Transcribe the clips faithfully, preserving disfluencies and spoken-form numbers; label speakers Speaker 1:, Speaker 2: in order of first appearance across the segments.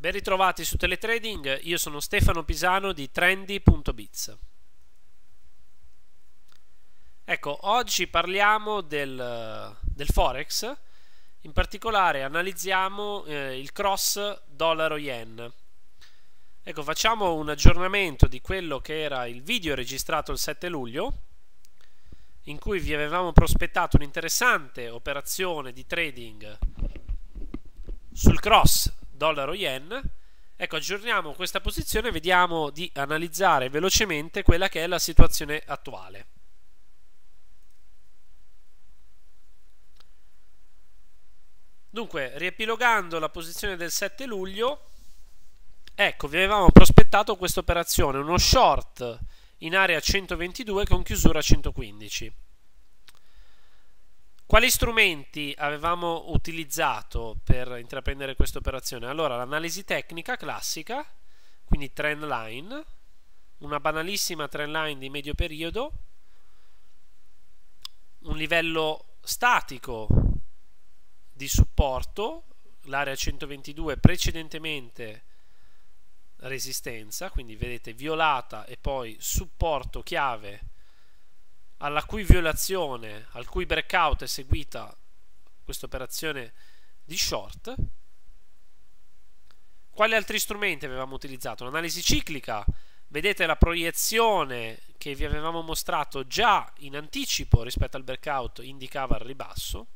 Speaker 1: Ben ritrovati su Teletrading, io sono Stefano Pisano di Trendy punto biz. Ecco, oggi parliamo del, del Forex, in particolare analizziamo eh, il cross dollaro-yen. Ecco, facciamo un aggiornamento di quello che era il video registrato il sette luglio, in cui vi avevamo prospettato un'interessante operazione di trading sul cross dollaro-yen. Ecco, aggiorniamo questa posizione e vediamo di analizzare velocemente quella che è la situazione attuale. Dunque, riepilogando la posizione del sette luglio, ecco, vi avevamo prospettato questa operazione, uno short in area centoventidue con chiusura a centoquindici. Quali strumenti avevamo utilizzato per intraprendere questa operazione? Allora, l'analisi tecnica classica, quindi trend line, una banalissima trend line di medio periodo, un livello statico di supporto, l'area centoventidue precedentemente resistenza, quindi vedete violata e poi supporto chiave alla cui violazione, al cui breakout è seguita questa operazione di short. Quali altri strumenti avevamo utilizzato? L'analisi ciclica, vedete la proiezione che vi avevamo mostrato già in anticipo rispetto al breakout indicava il ribasso.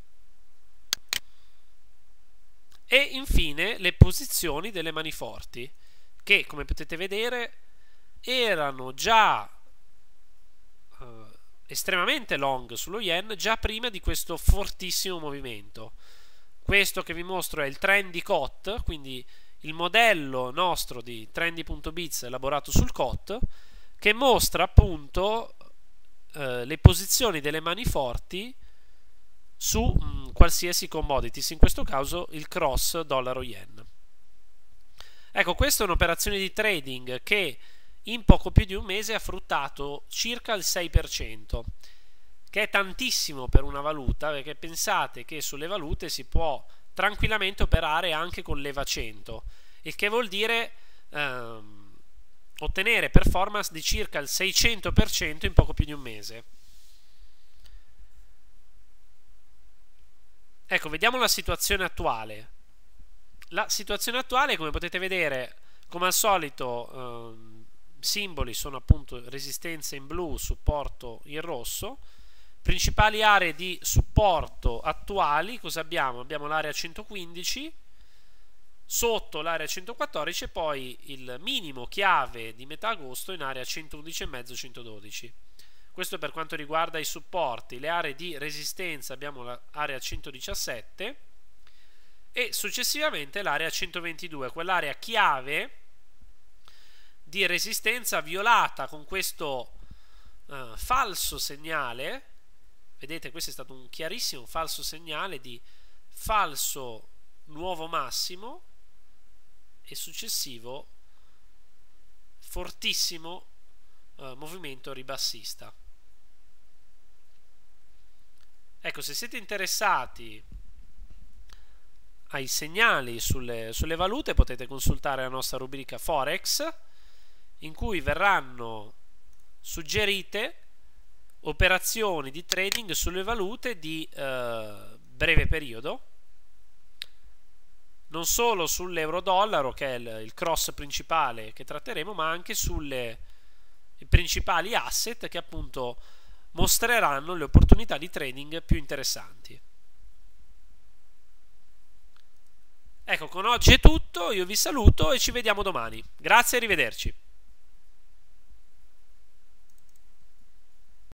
Speaker 1: E infine le posizioni delle mani forti, che come potete vedere erano già eh, estremamente long sullo yen già prima di questo fortissimo movimento. Questo che vi mostro è il Trendy C O T, quindi il modello nostro di Trendy punto biz elaborato sul C O T, che mostra appunto eh, le posizioni delle mani forti su mh, qualsiasi commodities, in questo caso il cross dollaro-yen. Ecco, questa è un'operazione di trading che in poco più di un mese ha fruttato circa il sei per cento, che è tantissimo per una valuta, perché pensate che sulle valute si può tranquillamente operare anche con l'EVA cento, il che vuol dire ehm, ottenere performance di circa il seicento per cento in poco più di un mese. Ecco, vediamo la situazione attuale. La situazione attuale, come potete vedere, come al solito, ehm, simboli sono appunto resistenza in blu, supporto in rosso. Principali aree di supporto attuali, cosa abbiamo? Abbiamo l'area centoquindici, sotto l'area centoquattordici e poi il minimo chiave di metà agosto in area centoundici virgola cinque centododici. Questo per quanto riguarda i supporti. Le aree di resistenza abbiamo l'area centodiciassette e successivamente l'area centoventidue, quell'area chiave di resistenza violata con questo uh, falso segnale. Vedete, questo è stato un chiarissimo falso segnale di falso nuovo massimo e successivo fortissimo uh, movimento ribassista. Ecco, se siete interessati ai segnali sulle, sulle valute potete consultare la nostra rubrica Forex, in cui verranno suggerite operazioni di trading sulle valute di eh, breve periodo, non solo sull'euro-dollaro, che è il, il cross principale che tratteremo, ma anche sulle i principali asset che appunto mostreranno le opportunità di trading più interessanti. Ecco, con oggi è tutto, io vi saluto e ci vediamo domani. Grazie e arrivederci.